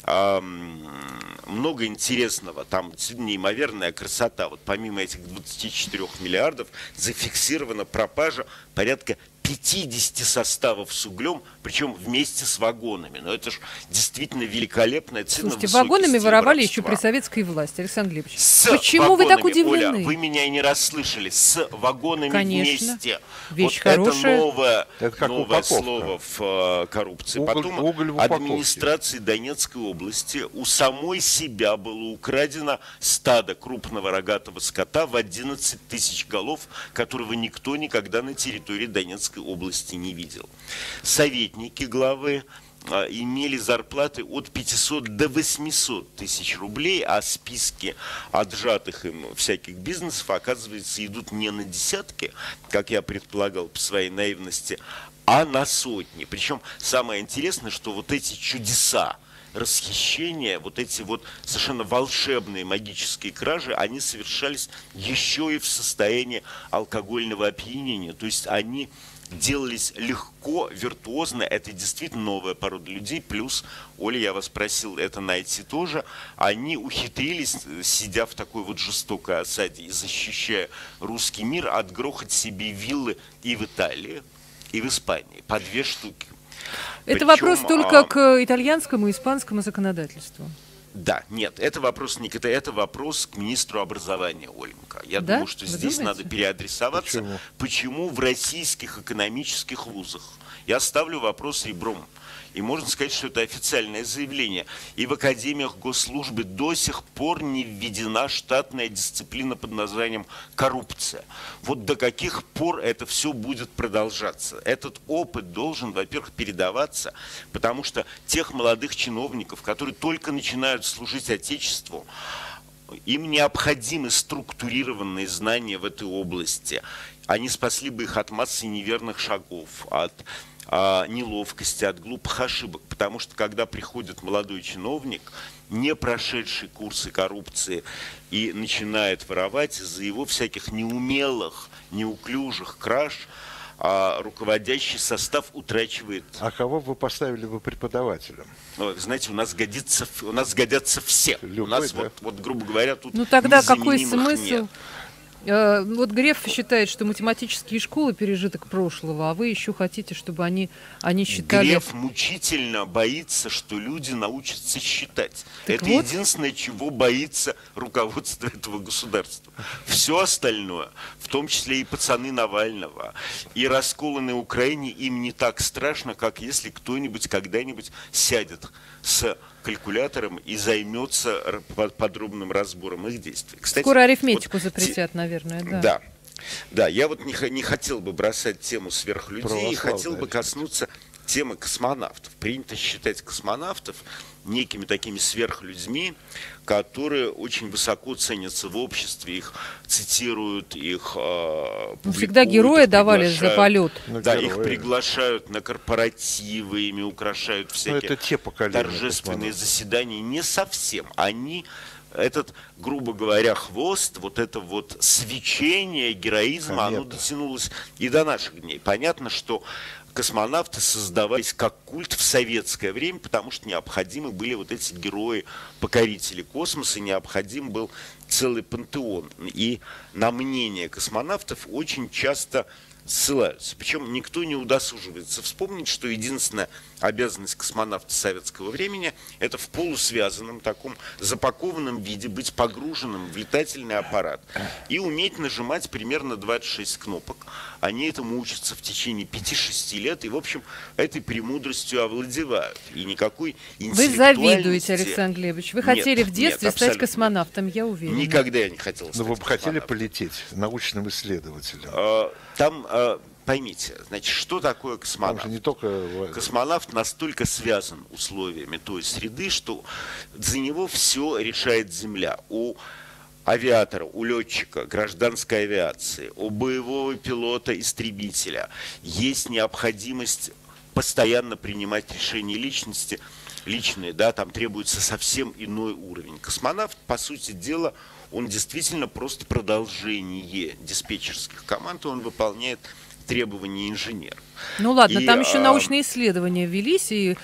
много интересного, там неимоверная красота. Вот помимо этих 24 миллиардов зафиксирована пропажа порядка 50 составов с углем, причем вместе с вагонами. Но это же действительно великолепная цена. Слушайте, вагонами воровали еще при советской власти, Александр Глебович. Почему вы так удивлены? Оля, вы меня и не расслышали. С вагонами вместе. Вещь хорошая. Это новое слово в коррупции. Потом администрации Донецкой области у самой себя было украдено стадо крупного рогатого скота в 11 тысяч голов, которого никто никогда на территории Донецкой области не видел. Советники главы имели зарплаты от 500 до 800 тысяч рублей, а списки отжатых им всяких бизнесов, оказывается, идут не на десятки, как я предполагал по своей наивности, а на сотни. Причем самое интересное, что вот эти чудеса, расхищения, вот эти вот совершенно волшебные магические кражи, они совершались еще и в состоянии алкогольного опьянения. То есть они делались легко, виртуозно. Это действительно новая порода людей. Плюс, Оля, я вас просил это найти тоже. Они ухитрились, сидя в такой вот жестокой осаде и защищая русский мир, отгрохать себе виллы и в Италии, и в Испании. По 2 штуки. Это причем, вопрос только к итальянскому и испанскому законодательству. Да, нет, это вопрос не к этому, это вопрос к министру образования, Ольга. Я думаю, что здесь надо переадресоваться. Почему в российских экономических вузах? Я ставлю вопрос ребром. И можно сказать, что это официальное заявление. И в академиях госслужбы до сих пор не введена штатная дисциплина под названием коррупция. Вот до каких пор это все будет продолжаться? Этот опыт должен, во-первых, передаваться, потому что тех молодых чиновников, которые только начинают служить Отечеству, им необходимы структурированные знания в этой области. Они спасли бы их от массы неверных шагов, от неловкости, от глупых ошибок. Потому что когда приходит молодой чиновник, не прошедший курсы коррупции, и начинает воровать, из-за его всяких неумелых, неуклюжих краж, руководящий состав утрачивает. А кого вы поставили бы преподавателем? Знаете, у нас годятся все. Любой, у нас, да? вот, грубо говоря, тут тогда какой смысл? Нет. Вот Греф считает, что математические школы пережиток прошлого, а вы еще хотите, чтобы они считали... Греф мучительно боится, что люди научатся считать. Так это вот единственное, чего боится руководство этого государства. Все остальное, в том числе и пацаны Навального, и расколы на Украине, им не так страшно, как если кто-нибудь когда-нибудь сядет с калькулятором и займется подробным разбором их действий. Кстати, скоро арифметику запретят, наверное, да. Да, я вот не хотел бы бросать тему сверхлюдей, и хотел бы коснуться темы космонавтов. Принято считать космонавтов некими такими сверхлюдьми, которые очень высоко ценятся в обществе, их цитируют, их публикуют. Всегда герои давали за полет. Да, их приглашают на корпоративы, ими украшают всякие торжественные заседания. Не совсем. Этот, грубо говоря, хвост, вот это вот свечение героизма, оно дотянулось и до наших дней. Понятно, что космонавты создавались как культ в советское время, потому что необходимы были вот эти герои-покорители космоса, необходим был целый пантеон. И на мнение космонавтов очень часто ссылаются. Причем никто не удосуживается вспомнить, что единственная обязанность космонавта советского времени – это в полусвязанном, таком запакованном виде быть погруженным в летательный аппарат и уметь нажимать примерно 26 кнопок. Они этому учатся в течение 5-6 лет и, в общем, этой премудростью овладевают. И никакой интеллектуальности... Вы завидуете, Александр Глебович. Вы хотели в детстве стать космонавтом, я уверена. Никогда я не хотел стать космонавтом. Но вы бы хотели полететь научным исследователем? Там... Поймите, значит, что такое космонавт? Не только... Космонавт настолько связан условиями той среды, что за него все решает Земля. У авиатора, у летчика гражданской авиации, у боевого пилота-истребителя есть необходимость постоянно принимать решения личные, да, там требуется совсем иной уровень. Космонавт, по сути дела, он действительно просто продолжение диспетчерских команд, и он выполняет требования инженера. Ну ладно, там еще научные исследования велись, и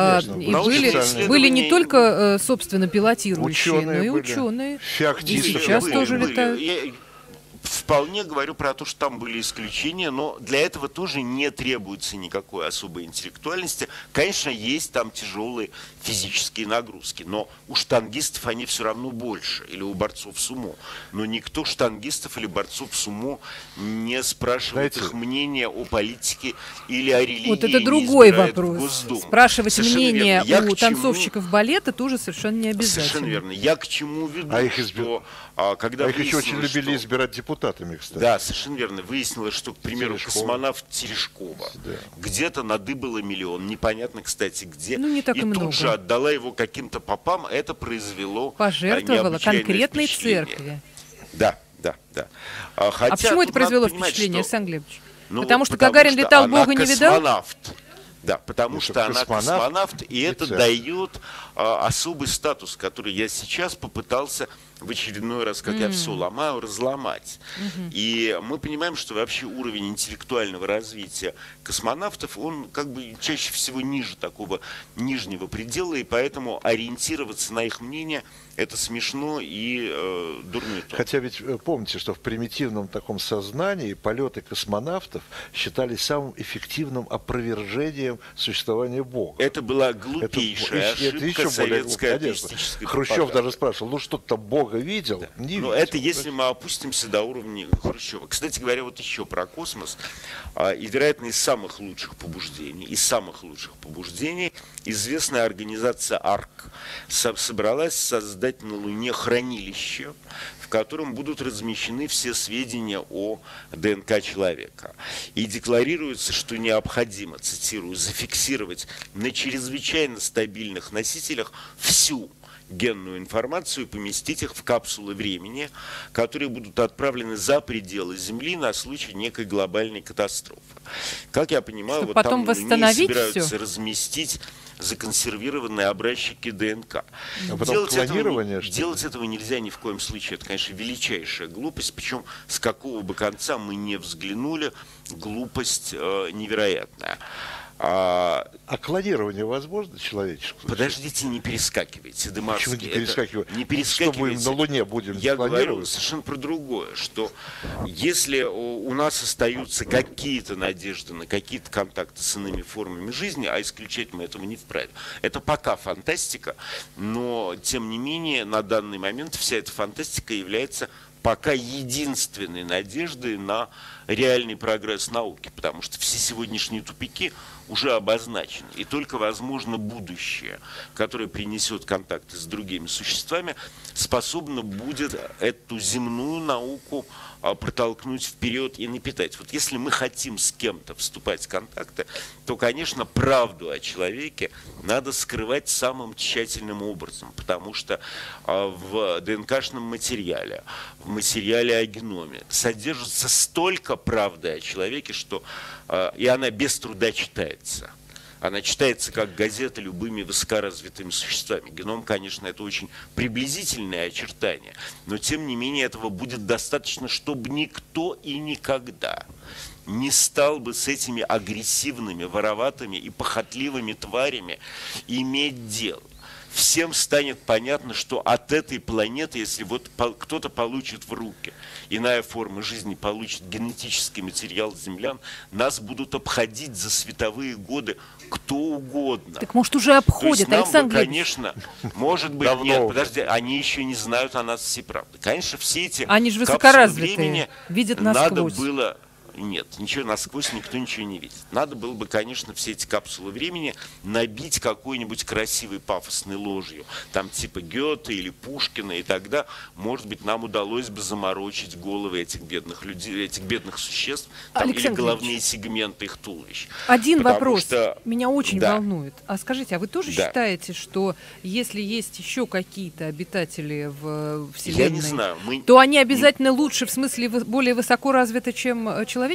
были не только, собственно, пилотирующие, но и ученые. И сейчас тоже летают. Вполне говорю про то, что там были исключения, но для этого тоже не требуется никакой особой интеллектуальности. Конечно, есть там тяжелые физические нагрузки, но у штангистов они все равно больше, или у борцов сумо. Но никто штангистов или борцов сумо не спрашивает их мнения о политике или о религии. Вот это другой вопрос. Спрашивать мнение у танцовщиков балета тоже совершенно не обязательно. Совершенно верно. Я к чему веду, что когда их еще очень любили избирать депутатами, кстати. Да, совершенно верно. Выяснилось, что, к примеру, космонавт Терешкова где-то надыбала миллион, непонятно, кстати, где. Не так и много. Тут же отдала его каким-то попам, это произвело пожертвовала конкретной церкви. Да. Хотя, почему это произвело впечатление, Александр Глебович? Потому что Гагарин летал, Бога не видал? Да, потому что она космонавт, и это дает особый статус, который я сейчас попытался в очередной раз, как я все ломаю, разломать. И мы понимаем, что вообще уровень интеллектуального развития космонавтов, он как бы чаще всего ниже такого нижнего предела, и поэтому ориентироваться на их мнение – это смешно и дурной тон. Хотя ведь помните, что в примитивном таком сознании полеты космонавтов считались самым эффективным опровержением существования Бога. Это была глупейшая ошибка советской атеистической Хрущев пропаганды. даже спрашивал, что ты там Бога видел? Да. Не Но видел. это если мы опустимся до уровня Хрущева. Кстати говоря, вот еще про космос. И, вероятно, из самых лучших побуждений, известная организация АРК собралась создать на Луне хранилище, в котором будут размещены все сведения о ДНК человека. И декларируется, что необходимо, цитирую, зафиксировать на чрезвычайно стабильных носителях всю генную информацию и поместить их в капсулы времени, которые будут отправлены за пределы Земли на случай некой глобальной катастрофы. Как я понимаю, вот там на Луне собираются разместить законсервированные образчики ДНК. Делать этого нельзя ни в коем случае. Это, конечно, величайшая глупость, причем с какого бы конца мы не взглянули, глупость невероятная. А клонирование возможно человеческое? Подождите, не перескакивайте, Дымарский. Почему не перескакивать? Не перескакивайте. Что, мы на Луне будем Я клонировать? говорю совершенно про другое, что если у нас остаются какие-то надежды на какие-то контакты с иными формами жизни, а исключать мы этого не вправе. Это пока фантастика, но тем не менее на данный момент вся эта фантастика является пока единственной надеждой на реальный прогресс науки, потому что все сегодняшние тупики уже обозначены. И только, возможно, будущее, которое принесет контакты с другими существами, способно будет эту земную науку протолкнуть вперед и напитать. Вот если мы хотим с кем-то вступать в контакты, то, конечно, правду о человеке надо скрывать самым тщательным образом, потому что в ДНК-шном материале, в материале о геноме содержится столько правды о человеке, что и она без труда читается. Она читается как газета любыми высокоразвитыми существами. Геном, конечно, это очень приблизительное очертание, но тем не менее этого будет достаточно, чтобы никто и никогда не стал бы с этими агрессивными, вороватыми и похотливыми тварями иметь дело. Всем станет понятно, что от этой планеты, если вот кто-то получит в руки, иная форма жизни получит генетический материал землян, нас будут обходить за световые годы кто угодно. Так может уже обходят, нам Александр бы, конечно, может быть, давно. Нет, подожди, они еще не знают о нас всей правды. Конечно, все эти они же высокоразвитые, видят насквозь. Надо было... Нет, ничего насквозь никто ничего не видит. Надо было бы, конечно, все эти капсулы времени набить какой-нибудь красивой пафосной ложью, там типа Гёте или Пушкина, и тогда, может быть, нам удалось бы заморочить головы этих бедных людей, этих бедных существ, там, или головные сегменты их туловищ. Один вопрос меня очень волнует. А скажите, а вы тоже считаете, что если есть еще какие-то обитатели в Вселенной, я не знаю, то они обязательно лучше, в смысле более высоко развиты, чем человечество?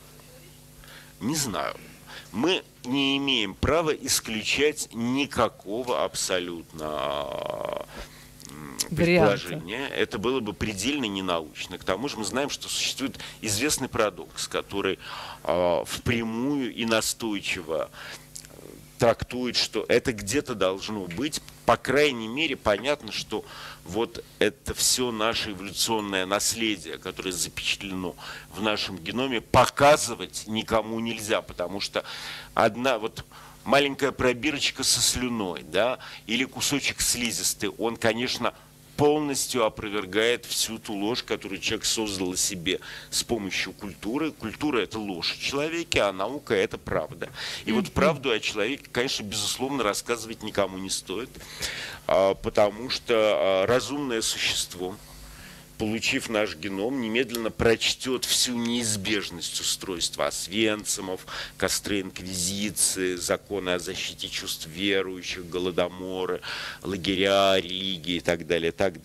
Не знаю. Мы не имеем права исключать никакого абсолютно предположения. Это было бы предельно ненаучно. К тому же мы знаем, что существует известный парадокс, который впрямую и настойчиво трактует, что это где-то должно быть. По крайней мере, понятно, что вот это все наше эволюционное наследие, которое запечатлено в нашем геноме, показывать никому нельзя, потому что одна вот маленькая пробирочка со слюной, да, или кусочек слизистой, он, конечно, полностью опровергает всю ту ложь, которую человек создал о себе с помощью культуры. Культура – это ложь о человеке, а наука – это правда. И вот правду о человеке, конечно, безусловно, рассказывать никому не стоит, потому что разумное существо, получив наш геном, немедленно прочтет всю неизбежность устройства Освенцимов, костры инквизиции, законы о защите чувств верующих, голодоморы, лагеря, религии и так далее, и так далее.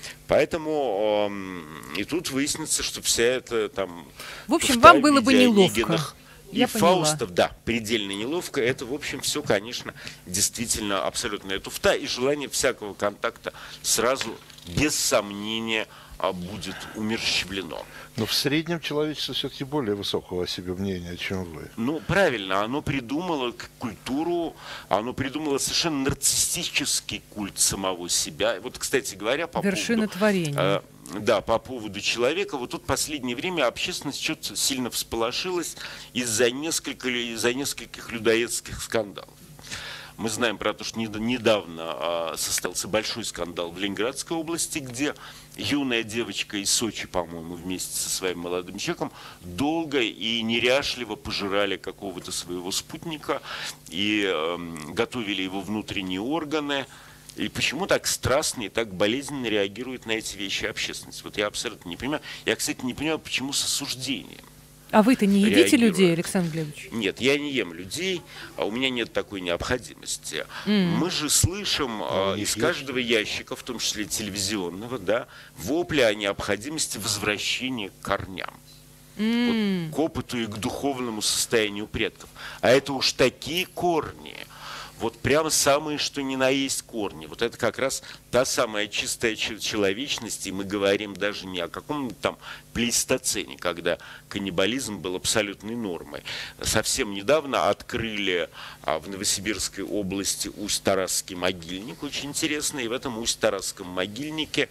Поэтому и тут выяснится, что вся эта там... В общем, вам было бы неловко. И Фаустов, да, предельно неловко. Это, в общем, все, конечно, действительно абсолютная туфта. И желание всякого контакта сразу, без сомнения, будет умерщвлено. Но в среднем человечество все-таки более высокого о себе мнения, чем вы. Ну, правильно, оно придумало культуру, оно придумало совершенно нарциссический культ самого себя. Вот, кстати говоря, по вершина творения. Да, по поводу человека. Вот тут в последнее время общественность что-то сильно всполошилась из-за нескольких людоедских скандалов. Мы знаем про то, что недавно состоялся большой скандал в Ленинградской области, где юная девочка из Сочи, по-моему, вместе со своим молодым человеком долго и неряшливо пожирали какого-то своего спутника и готовили его внутренние органы. И почему так страстно и так болезненно реагирует на эти вещи общественность? Вот я абсолютно не понимаю. Я, кстати, не понимаю, почему с осуждением. А вы-то не едите людей, Александр Глебович? Нет, я не ем людей, а у меня нет такой необходимости. Мы же слышим из каждого ящика, в том числе телевизионного, да, вопли о необходимости возвращения к корням. Вот, к опыту и к духовному состоянию предков. А это уж такие корни. Вот прямо самые, что ни на есть корни. Вот это как раз та самая чистая человечность, и мы говорим даже не о каком-то там плейстоцене, когда каннибализм был абсолютной нормой. Совсем недавно открыли в Новосибирской области Усть-Тарасский могильник, очень интересный, и в этом Усть-Тарасском могильнике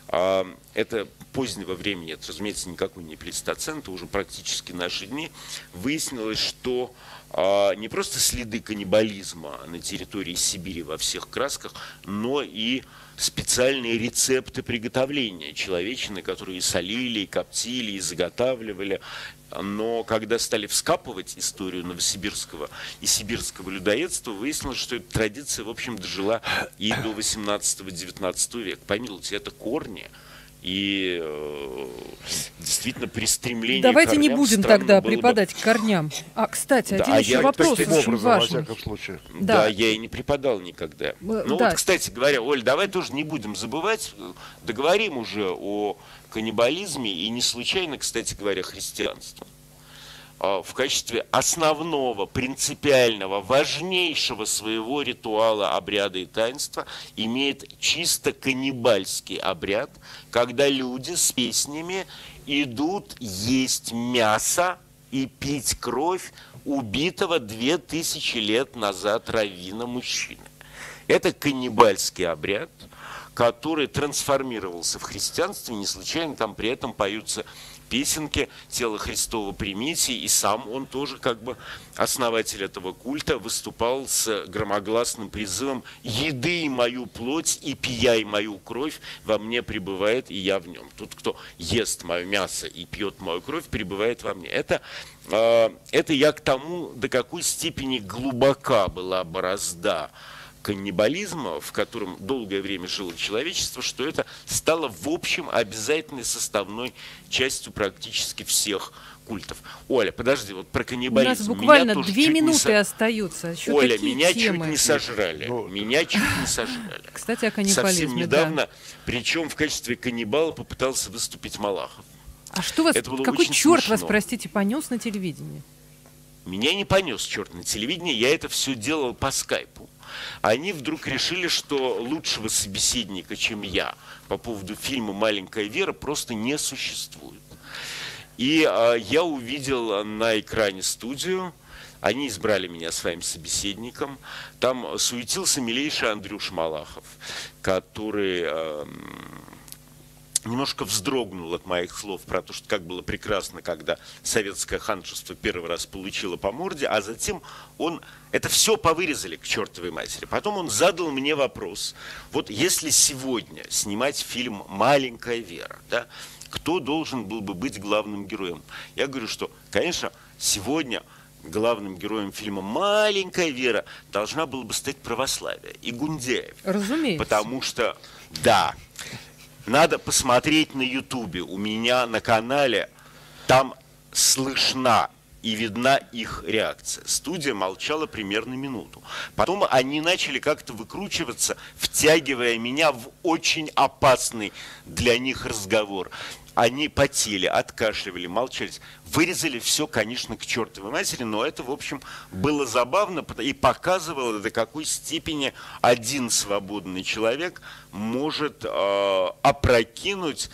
это позднего времени, это, разумеется, никакой не плейстоцен, это уже практически наши дни, выяснилось, что не просто следы каннибализма на территории Сибири во всех красках, но и специальные рецепты приготовления человечины, которые и солили, и коптили, и заготавливали. Но когда стали вскапывать историю новосибирского и сибирского людоедства, выяснилось, что эта традиция, в общем, дожила и до 18-19 века. Помилуйте, это корни. И действительно при стремлении давайте к корням не будем тогда преподать к корням. Кстати, один еще вопрос очень важный. Да, я и не преподал никогда. Ну вот, кстати говоря, Оль, давай тоже не будем забывать, договорим уже о каннибализме и не случайно, кстати говоря, христианство. В качестве основного, принципиального, важнейшего своего ритуала, обряда и таинства имеет чисто каннибальский обряд, когда люди с песнями идут есть мясо и пить кровь убитого 2000 лет назад раввина мужчины. Это каннибальский обряд, который трансформировался в христианство, и не случайно там при этом поются песенки «Тело Христово примите», и сам он тоже как бы основатель этого культа выступал с громогласным призывом «Еды мою плоть и пияй мою кровь, во мне пребывает, и я в нем». Тот, кто ест мое мясо и пьет мою кровь, пребывает во мне. Это я к тому, до какой степени глубока была борозда каннибализма, в котором долгое время жило человечество, что это стало в общем обязательной составной частью практически всех культов. Оля, подожди, вот про каннибализм. У нас буквально 2 минуты остаются. Еще Оля, меня чуть не сожрали. Меня чуть не сожрали. Кстати, о каннибализме. Совсем недавно, причем в качестве каннибала попытался выступить Малахов. А что вас, какой черт вас, простите, понес на телевидении? Меня не понес черт на телевидении, я это все делал по скайпу. Они вдруг решили, что лучшего собеседника, чем я, по поводу фильма «Маленькая Вера» просто не существует. И я увидел на экране студию, они избрали меня своим собеседником, там суетился милейший Андрюша Малахов, который немножко вздрогнул от моих слов про то, что как было прекрасно, когда советское ханжество первый раз получило по морде, а затем он это все повырезали к чертовой матери. Потом он задал мне вопрос, вот если сегодня снимать фильм «Маленькая Вера», да, кто должен был бы быть главным героем? Я говорю, что, конечно, сегодня главным героем фильма «Маленькая Вера» должна была бы стать православие и Гундяев. Разумеется. Потому что, да, надо посмотреть на Ютубе, у меня на канале, там слышна и видна их реакция. Студия молчала примерно минуту. Потом они начали как-то выкручиваться, втягивая меня в очень опасный для них разговор. Они потели, откашливали, молчались. Вырезали все, конечно, к чертовой матери, но это, в общем, было забавно и показывало, до какой степени один свободный человек может опрокинуть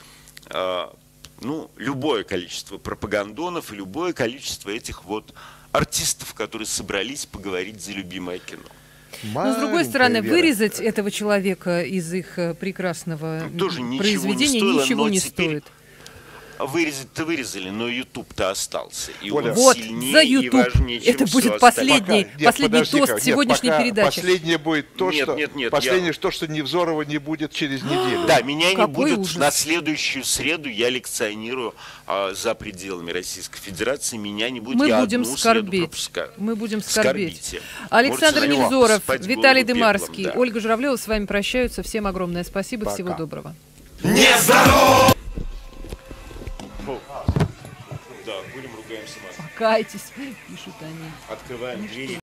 любое количество пропагандонов и любое количество этих вот артистов, которые собрались поговорить за любимое кино. Но, с другой стороны, вырезать этого человека из их прекрасного произведения ничего не стоит. Вырезать-то вырезали, но YouTube-то остался. И вот сильнее за YouTube. И важнее, чем это будет последний тост сегодняшней передачи. Последнее будет то, что Невзорова не будет через неделю. Да, меня не будет. Ужас. На следующую среду я лекционирую за пределами Российской Федерации. Меня не будет. Мы будем скорбеть. Мы будем скорбеть. Александр Невзоров, Виталий Дымарский, да. Ольга Журавлева с вами прощаются. Всем огромное спасибо. Пока. Всего доброго. Нездорово! Да, будем ругаемся матом. Покайтесь, пишут они. Открываем двери.